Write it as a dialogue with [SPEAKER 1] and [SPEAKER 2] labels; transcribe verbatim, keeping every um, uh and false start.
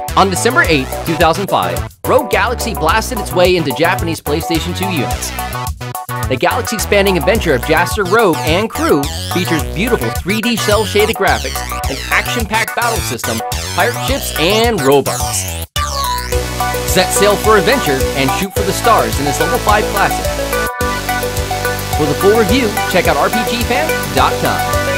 [SPEAKER 1] On December eighth, two thousand five, Rogue Galaxy blasted its way into Japanese PlayStation two units. The galaxy-spanning adventure of Jaster, Rogue, and crew features beautiful three D cel-shaded graphics, an action-packed battle system, pirate ships, and robots. Set sail for adventure and shoot for the stars in this level five classic. For the full review, check out R P G fan dot com.